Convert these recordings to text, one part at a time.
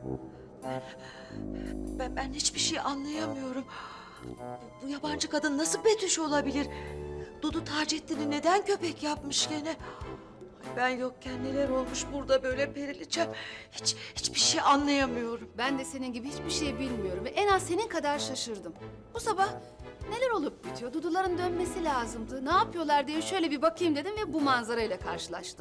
Ben hiçbir şey anlayamıyorum. Bu yabancı kadın nasıl Betüş olabilir? Dudu Taceddin'i neden köpek yapmış gene? Ay, ben yokken neler olmuş burada böyle Periliçem? Hiçbir şey anlayamıyorum. Ben de senin gibi hiçbir şey bilmiyorum ve en az senin kadar şaşırdım. Bu sabah neler olup bitiyor? Duduların dönmesi lazımdı. Ne yapıyorlar diye şöyle bir bakayım dedim ve bu manzarayla karşılaştım.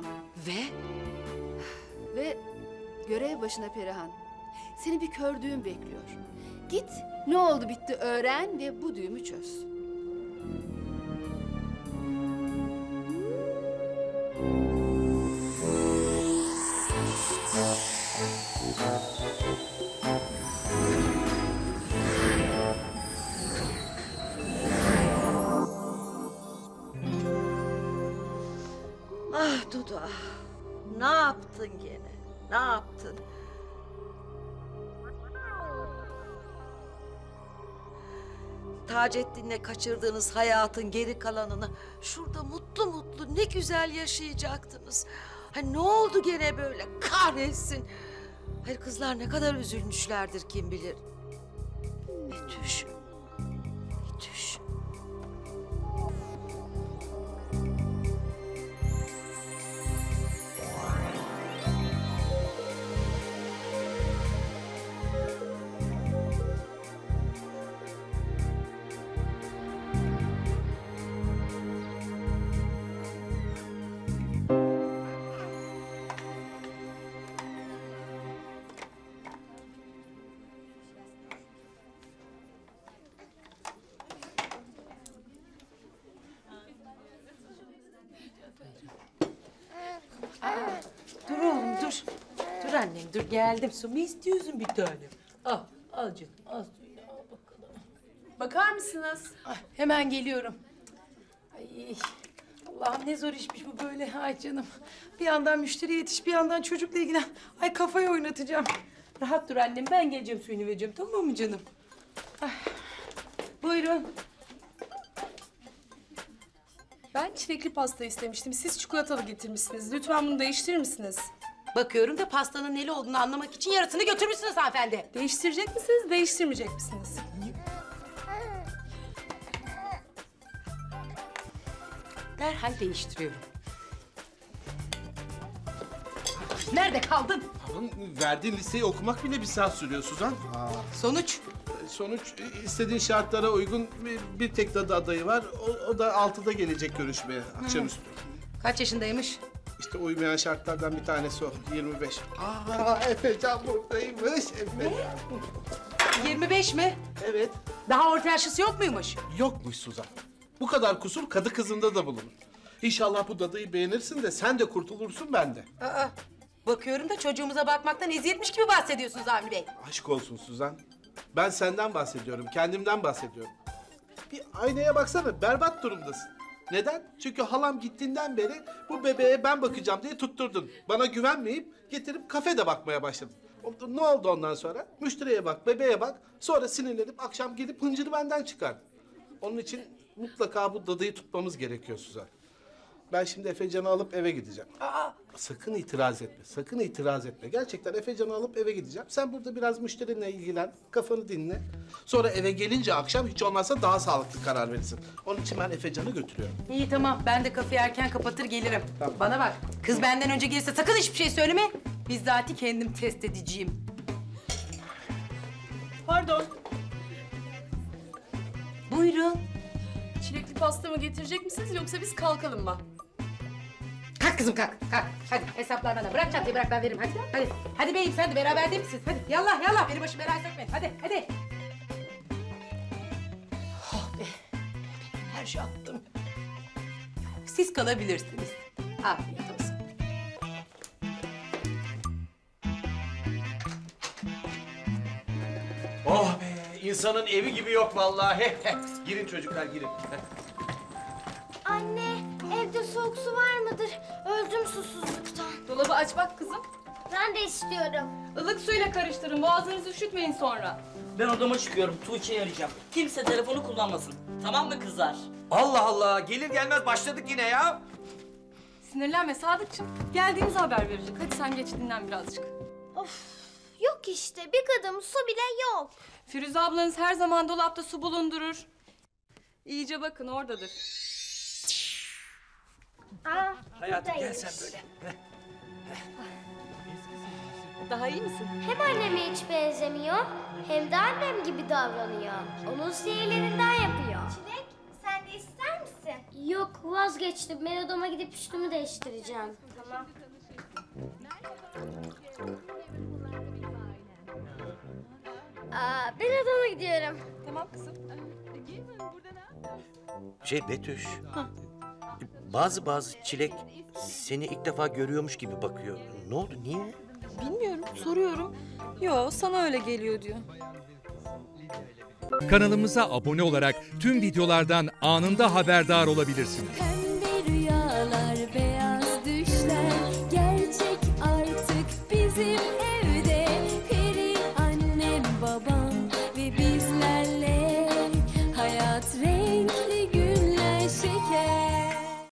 Ve görev başına Perihan. Seni bir kördüğüm bekliyor. Git, ne oldu bitti öğren ve bu düğümü çöz. Ah Dudu ah. Ne yaptın gene? Ne yaptın? Taceddin'le kaçırdığınız hayatın geri kalanını şurada mutlu mutlu ne güzel yaşayacaktınız. Ha, ne oldu gene böyle kahretsin. Hayır kızlar ne kadar üzülmüşlerdir kim bilir. Betüş. Betüş. Dur oğlum dur. Dur annem dur geldim. Su mu istiyorsun bir tanem? Al, al canım al suyu al bakalım. Bakar mısınız? Ay, hemen geliyorum. Ay Allah'ım ne zor işmiş bu böyle. Ay canım. Bir yandan müşteri yetiş bir yandan çocukla ilgilen. Ay kafayı oynatacağım. Rahat dur annem ben geleceğim suyunu vereceğim tamam mı canım? Ay. Buyurun. Ben çilekli pasta istemiştim. Siz çikolatalı getirmişsiniz. Lütfen bunu değiştirir misiniz? Bakıyorum da pastanın neli olduğunu anlamak için yarısını götürmüşsünüz hanımefendi. Değiştirecek misiniz, değiştirmeyecek misiniz? Derhal değiştiriyorum. Nerede kaldın? Oğlum, verdiğin listeyi okumak bile bir saat sürüyor Suzan. Sonuç? Sonuç istediğin şartlara uygun bir tek dadı adayı var. O da 6'da gelecek görüşmeye akşamüstü. Kaç yaşındaymış? İşte uymayan şartlardan bir tanesi o 25. Efecan buradaymış Efecan. 25 mi? Evet. Daha orta yaşlısı yok muymuş? Yokmuş Suzan. Bu kadar kusur kadı kızında da bulunur. İnşallah bu dadıyı beğenirsin de sen de kurtulursun ben de. Aa, bakıyorum da çocuğumuza bakmaktan eziyetmiş gibi bahsediyorsunuz Avni Bey. Aşk olsun Suzan. Ben senden bahsediyorum, kendimden bahsediyorum. Bir aynaya baksana, berbat durumdasın. Neden? Çünkü halam gittiğinden beri bu bebeğe ben bakacağım diye tutturdun. Bana güvenmeyip getirip kafede bakmaya başladın. Ne oldu ondan sonra? Müşteriye bak, bebeğe bak. Sonra sinirlenip akşam gidip hıncını benden çıkar. Onun için mutlaka bu dadıyı tutmamız gerekiyor Suzan. Ben şimdi Efecan'ı alıp eve gideceğim. Sakın itiraz etme, sakın itiraz etme. Gerçekten Efecan'ı alıp eve gideceğim. Sen burada biraz müşterinle ilgilen, kafanı dinle. Sonra eve gelince akşam hiç olmazsa daha sağlıklı karar verirsin. Onun için ben Efecan'ı götürüyorum. İyi tamam ben de kafeyi erken kapatır gelirim. Tamam. Bana bak kız benden önce gelirse sakın hiçbir şey söyleme. Bizzati kendim test edeceğim. Pardon. Buyurun. Çilekli pastamı getirecek misiniz yoksa biz kalkalım mı? Kalk kızım kalk kalk. Hadi hesaplar bana bırak çantayı bırak ben veririm hadi. Hadi hadi beyim sen de beraber değil misiniz? Hadi yallah yallah beni başım belaya sokmayın hadi hadi. Oh be enerji attım. Siz kalabilirsiniz. Afiyet olsun. Oh be, insanın evi gibi yok vallahi. Girin çocuklar, girin. Anne, evde soğuk su var mıdır? Öldüm susuzluktan. Dolabı aç bak kızım. Ben de istiyorum. Ilık suyla karıştırın. Boğazınızı üşütmeyin sonra. Ben odama çıkıyorum. Tuğçe'yi arayacağım. Kimse telefonu kullanmasın. Tamam mı kızlar? Allah Allah, gelir gelmez başladık yine ya. Sinirlenme Sadıkçım. Geldiğimizi haber verecek. Hadi sen geç dinlen birazcık. Of, Yok işte bir kadın su bile yok. Firuze ablanız her zaman dolapta su bulundurur. İyice bakın oradadır. Aa, Hayatım gel buradaymış. sen böyle. Daha iyi misin? Hem anneme hiç benzemiyor hem de annem gibi davranıyor. Onun sihirlerinden yapıyor. Çilek sen de ister misin? Yok vazgeçtim. Ben odama gidip üstümü değiştireceğim. Tamam. Ben odama gidiyorum. Tamam kızım. Betüş. Bazı Çilek seni ilk defa görüyormuş gibi bakıyor. Ne oldu, niye? Bilmiyorum, soruyorum. Yo, sana öyle geliyor diyor. Kanalımıza abone olarak tüm videolardan anında haberdar olabilirsiniz. Pembe rüyalar, beyaz düşler gerçek artık bizim evde. Peri annem, babam ve bizlerle hayat